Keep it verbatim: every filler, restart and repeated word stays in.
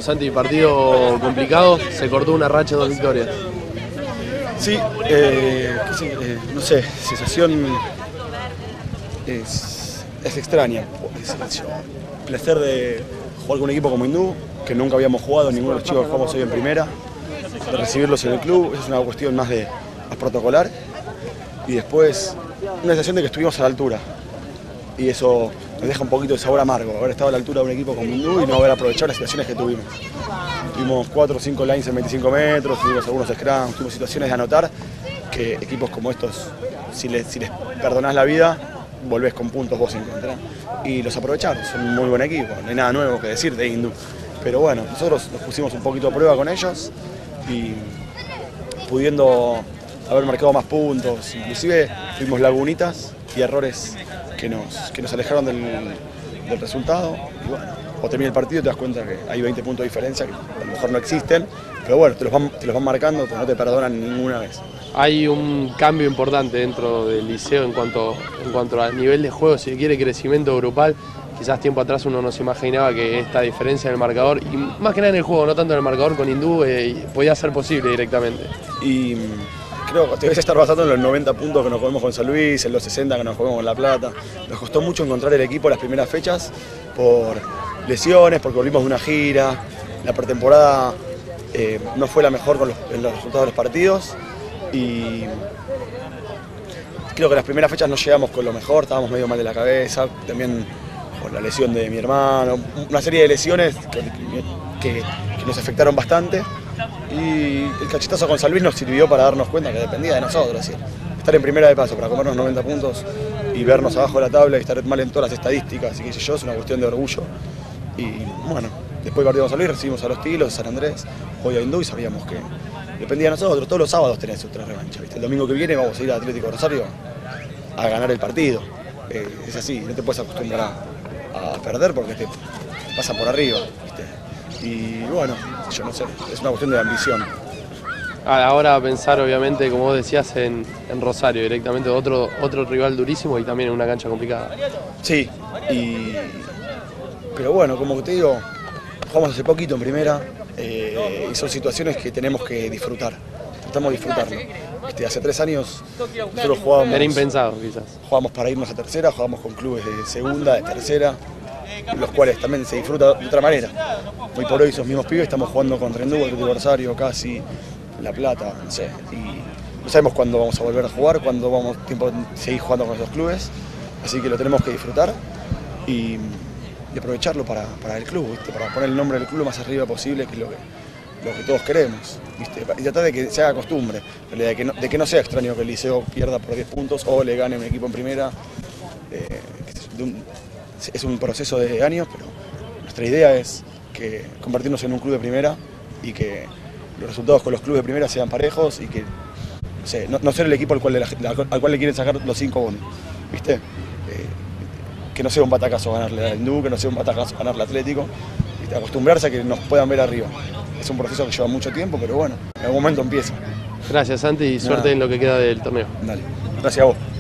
Santi, partido complicado, se cortó una racha de dos victorias. Sí, eh, eh, no sé, sensación es, es extraña. Es, es, el placer de jugar con un equipo como Hindú, que nunca habíamos jugado, ninguno de los chicos que jugamos hoy en primera, de recibirlos en el club, es una cuestión más de más protocolar. Y después, una sensación de que estuvimos a la altura. Y eso nos deja un poquito de sabor amargo, haber estado a la altura de un equipo como Hindú y no haber aprovechado las situaciones que tuvimos. Tuvimos cuatro o cinco lines en veinticinco metros, tuvimos algunos scrums, tuvimos situaciones de anotar que equipos como estos, si les, si les perdonás la vida, volvés con puntos vos en contra. Y los aprovecharon, son un muy buen equipo, no hay nada nuevo que decir de Hindú. Pero bueno, nosotros nos pusimos un poquito a prueba con ellos y pudiendo haber marcado más puntos, inclusive tuvimos lagunitas y errores que nos, que nos alejaron del, del resultado. Y bueno, cuando termina el partido te das cuenta que hay veinte puntos de diferencia que a lo mejor no existen, pero bueno, te los van, te los van marcando, pues no te perdonan ninguna vez. Hay un cambio importante dentro del Liceo en cuanto, en cuanto al nivel de juego, si quiere crecimiento grupal. Quizás tiempo atrás uno no se imaginaba que esta diferencia en el marcador, y más que nada en el juego, no tanto en el marcador con Hindú, eh, podía ser posible directamente. Y creo que debes estar basado en los noventa puntos que nos comemos con San Luis, en los sesenta que nos comemos con La Plata. Nos costó mucho encontrar el equipo las primeras fechas por lesiones, porque volvimos de una gira. La pretemporada eh, no fue la mejor con los, en los resultados de los partidos. Y creo que las primeras fechas no llegamos con lo mejor, estábamos medio mal de la cabeza, también por la lesión de mi hermano, una serie de lesiones que, que, que nos afectaron bastante. Y el cachetazo con San Luis nos sirvió para darnos cuenta que dependía de nosotros, es decir, estar en primera de paso para comernos noventa puntos y vernos abajo de la tabla y estar mal en todas las estadísticas y qué sé yo, es una cuestión de orgullo. Y bueno, después del partido con San Luis recibimos a los Tilos, a San Andrés, hoy a Hindú y sabíamos que dependía de nosotros. Todos los sábados tenés otra revancha, ¿viste? El domingo que viene vamos a ir a Atlético Rosario a ganar el partido. Eh, es así, no te puedes acostumbrar a, a perder porque te pasan por arriba, ¿viste? Y bueno, yo no sé, es una cuestión de ambición. Ahora pensar obviamente, como vos decías, en, en Rosario directamente, otro, otro rival durísimo y también en una cancha complicada. Sí, y... pero bueno, como te digo, jugamos hace poquito en primera eh, y son situaciones que tenemos que disfrutar. Tratamos de disfrutarlo. Este, hace tres años nosotros jugábamos... Era impensado quizás. Jugábamos para irnos a tercera, jugábamos con clubes de segunda, de tercera, los cuales también se disfruta de otra manera. Hoy por hoy esos mismos pibes estamos jugando contra Hindú, Atlético Rosario, casi La Plata, no sé. Y no sabemos cuándo vamos a volver a jugar, cuándo vamos a seguir jugando con esos clubes. Así que lo tenemos que disfrutar y, y aprovecharlo para, para el club, ¿viste? Para poner el nombre del club lo más arriba posible, que es lo que, lo que todos queremos, ¿viste? Y tratar de que se haga costumbre, de que, no, de que no sea extraño que el Liceo pierda por diez puntos o le gane un equipo en primera. Eh, de un, es un proceso de años, pero nuestra idea es que convertirnos en un club de primera y que los resultados con los clubes de primera sean parejos y que no, sé, no, no ser el equipo al cual, le, al cual le quieren sacar los cinco bonos, ¿viste? Eh, que no sea un batacazo ganarle a Hindú, que no sea un batacazo ganarle a Atlético, ¿viste? Acostumbrarse a que nos puedan ver arriba. Es un proceso que lleva mucho tiempo, pero bueno, en algún momento empieza. Gracias Santi y suerte Nada. En lo que queda del torneo. Dale, gracias a vos.